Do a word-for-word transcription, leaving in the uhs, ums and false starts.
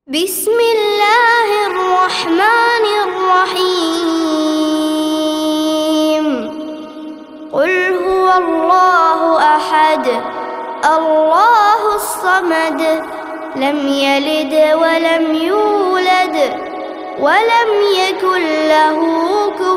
بسم الله الرحمن الرحيم. قل هو الله أحد الله الصمد لم يلد ولم يولد ولم يكن له كفوا